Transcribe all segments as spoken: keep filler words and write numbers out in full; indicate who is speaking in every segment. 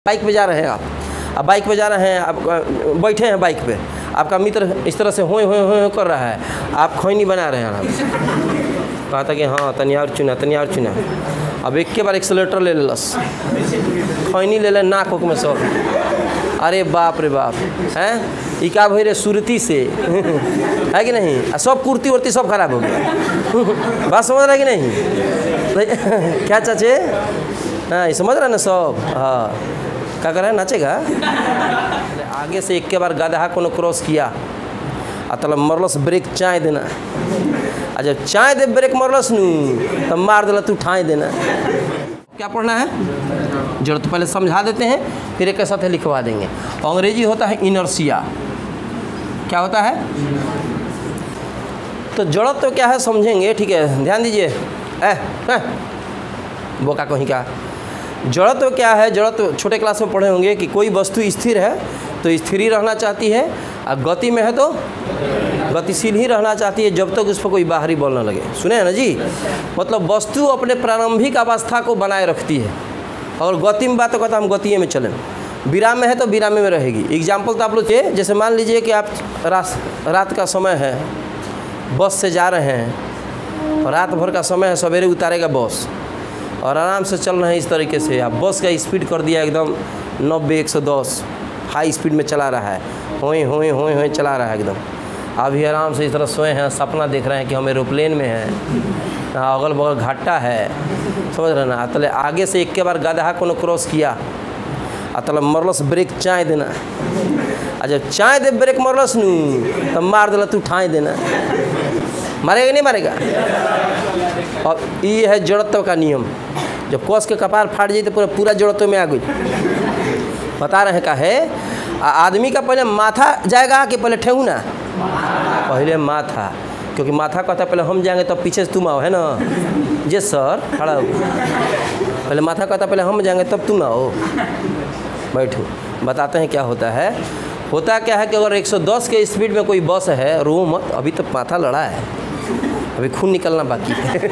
Speaker 1: Bike पे जा रहे हैं आप अब बाइक पे जा रहे हैं आप बैठे हैं बाइक पे, आपका मित्र इस तरह से होए होए होए कर रहा है, आप खैनी बना रहे हैं आराम से। कहा था कि हाँ तनी और चुना तनी और चुना, अब एक के बार एक्सेलेटर ले लस, खैनी ले ले नाक में सब, अरे बाप रे बाप हैं, इका भई रे सुरती से है कि नहीं, सब कुर्ती उर्ती सब खराब हो गया। बात समझ रहा है कि नहीं क्या चाचे, हाँ समझ रहा है ना सब, हाँ क्या कर रहा है नाचेगा। आगे से एक के बार गधा को क्रॉस किया आ तल मरलस ब्रेक चाय देना, आ जब चाय दे ब्रेक मरलस नू तब मार दिला तू ठाई देना। क्या पढ़ना है जरूरत, पहले समझा देते हैं फिर एक के साथ लिखवा देंगे। अंग्रेजी होता है इनर्शिया, क्या होता है, तो जड़त्व तो क्या है समझेंगे, ठीक है ध्यान दीजिए। ए, ए बोका कहीं का जड़त्व तो क्या है, जड़त्व तो छोटे क्लास में पढ़े होंगे कि कोई वस्तु स्थिर है तो स्थिर ही रहना चाहती है, और गति में है तो गतिशील ही रहना चाहती है जब तक उस पर कोई बाहरी बल न लगे। सुने हैं ना जी, मतलब वस्तु अपने प्रारंभिक अवस्था को बनाए रखती है, और गति में बात तो कहता हम गतिये में चलें, विराम में है तो विराम में रहेगी। एग्जाम्पल तो आप लोग के जैसे मान लीजिए कि आप रात रात का समय है, बस से जा रहे हैं, और रात भर का समय है, सवेरे उतारेगा बस और आराम से चल रहे हैं इस तरीके से, आप बस का स्पीड कर दिया एकदम नब्बे एक सौ दस हाई स्पीड में चला रहा है, होए होए होए होए चला रहा है एकदम। अभी आराम से इस तरह सोए हैं, सपना देख रहे हैं कि हम एरोप्लेन में हैं, अगल बगल घाटा है, समझ रहे ना। तले आगे से एक के बार गधा को क्रॉस किया आ तल मरलस ब्रेक चाय देना, आ जब चाय दे ब्रेक मरलस नू तब मार दिला तू ठाई देना। मारेगा नहीं मारेगा। और ये है जड़त्व का नियम, जब कस के कपार फाट जाए तो पूरा पूरा जड़त्व में आ गई। बता रहे का है आदमी का पहले माथा जाएगा कि पहले ठेहुना, पहले माथा, क्योंकि माथा कहता है पहले हम जाएंगे तब पीछे से तुम आओ, है ना जे सर खड़ा हो, पहले माथा कहता पहले हम जाएंगे तब तुम आओ, बैठो। बताते हैं क्या होता है। होता क्या है कि अगर एक सौ दस के स्पीड में कोई बस है, रो मत, अभी तो माथा लड़ा है, अभी खून निकलना बाकी है।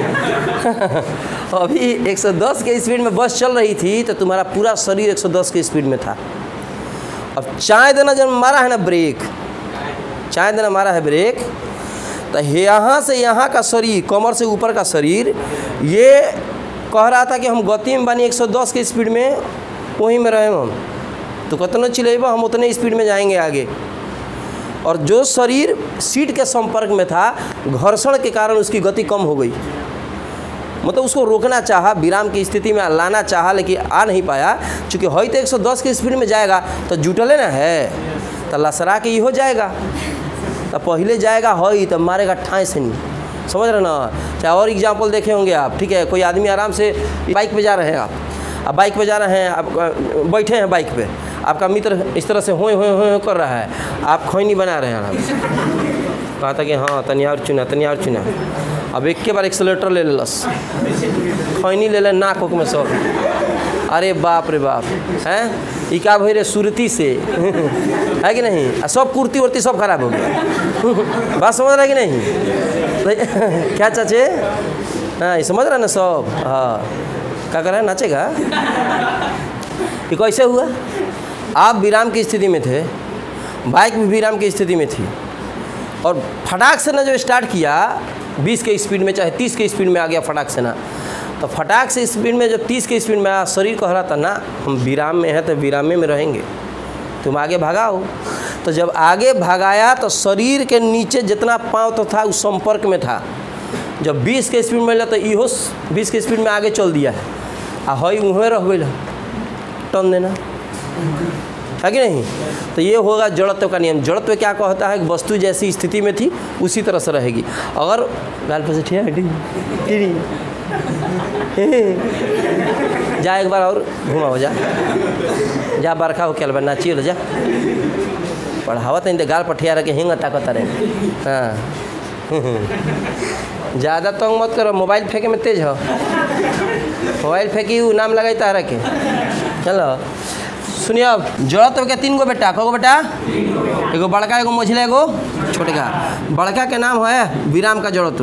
Speaker 1: अभी एक सौ दस के स्पीड में बस चल रही थी तो तुम्हारा पूरा शरीर एक सौ दस के स्पीड में था। अब चाय देना जब मारा है ना ब्रेक, चाय देना मारा है ब्रेक, तो यहाँ से यहाँ का शरीर, कमर से ऊपर का शरीर, ये कह रहा था कि हम गति में बनी एक सौ दस के स्पीड में, वहीं में रहे हम, तो कितना चिलेबा हम उतने स्पीड में जाएंगे आगे। और जो शरीर सीट के संपर्क में था, घर्षण के कारण उसकी गति कम हो गई, मतलब उसको रोकना चाहा, विराम की स्थिति में लाना चाहा, लेकिन आ नहीं पाया। चूँकि है तो एक सौ दस की स्पीड में जाएगा तो जुटले ना है, तो लसरा के ही हो जाएगा, तो पहले जाएगा है तो मारेगा ठाई से नहीं, समझ रहे ना। चाहे और एग्जाम्पल देखे होंगे आप, ठीक है, कोई आदमी आराम से बाइक पे जा रहे हैं आप अब बाइक पे जा रहे हैं आप बैठे हैं बाइक पे, आपका मित्र इस तरह से होए होए होए कर रहा है, आप खैनी बना रहे हैं आराम से। कहा था कि हाँ तनी और चुना तनी और चुना, अब एक के बार एक्सेलेटर ले लस, खैनी ले ले नाक में सब, अरे बाप रे बाप हैं, इका भई रे सुरती से है कि नहीं, सब कुर्ती उर्ती सब खराब हो गया। बात समझ रहा है कि नहीं क्या चाचे, हाँ समझ रहा है ना सब, हाँ क्या कर रहा है नाचेगा। ये कैसे हुआ, आप विराम की स्थिति में थे, बाइक भी विराम की स्थिति में थी, और फटाक से ना जो स्टार्ट किया बीस के स्पीड में, चाहे तीस के स्पीड में आ गया फटाक से ना, तो फटाक से स्पीड में जब तीस के स्पीड में आया, शरीर कह रहा था ना हम विराम में हैं तो विराम में रहेंगे, तुम आगे भगाओ। तो जब आगे भगाया तो शरीर के नीचे जितना पाँव तो था उस संपर्क में था, जब बीस के स्पीड में लिया तो इहो बीस के स्पीड में आगे चल दिया है, आ हई उहें रह गई टर्न देना, है कि नहीं। तो ये होगा जड़त्व का नियम। जड़त्व क्या कहता है, वस्तु जैसी स्थिति में थी उसी तरह से रहेगी। अगर गाल पर से ठीक जा एक बार और घुमा हो जा जा बरखा हो क्या नाची हो जा, पढ़ावत नहीं गाल पर ठिया रखे हिंग ताकत रहे। हाँ ज़्यादा तंग मत करो, मोबाइल फेंके में तेज हो, मोबाइल फेंकी वो नाम लगाई तारा के। चलो सुनिए, अब जड़त्व के तीन गो बेटा, कगो बेटा, एगो बड़का एगो मझिला एगो छोटका। बड़का के नाम है विराम का जड़त्व,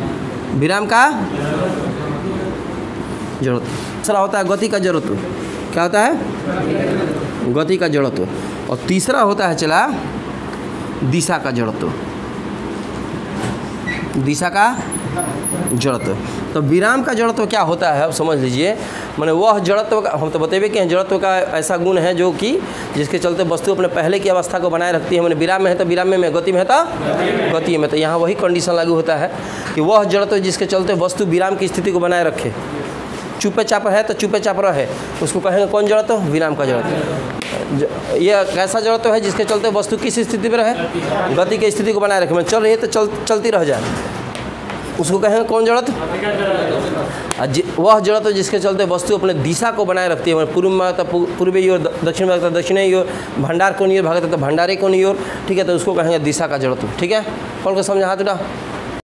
Speaker 1: विराम का जड़त्व। दूसरा होता है गति का जड़त्व, क्या होता है? गति का जड़त्व। और तीसरा होता है चला दिशा का जड़त्व, दिशा का जड़त्व। तो विराम का जड़त्व क्या होता है अब समझ लीजिए। माने वह जड़त्व का, हम तो बतेबे कि जड़त्व का ऐसा गुण है जो कि जिसके चलते वस्तु अपने पहले की अवस्था को बनाए रखती है। मैंने विराम में है तो विराम में, गति में है तो गति में। तो यहाँ वही कंडीशन लागू होता है कि वह जड़त्व जिसके चलते वस्तु विराम की स्थिति को बनाए रखे। चुपे चाप है तो चुपे चाप रहे, उसको कहेंगे कौन जड़त्व? विराम का जड़त्व। यह कैसा जड़त्व है? जिसके चलते वस्तु किस स्थिति में रहे? गति की स्थिति को बनाए रखे। मैं चल रही है तो चल चलती रह जाए, उसको कहेंगे कौन जड़त्व? वह जड़त्व जिसके चलते वस्तु अपने दिशा को बनाए रखती है। पूर्व में भागता पूर्वी ओर, दक्षिण में भागता दक्षिणी ओर, भंडार कोनी ओर भागता तो भंडारी कोनी ओर, ठीक है, तो उसको कहेंगे दिशा का जड़त्व। ठीक है, कौन को समझा? हाथ उठा।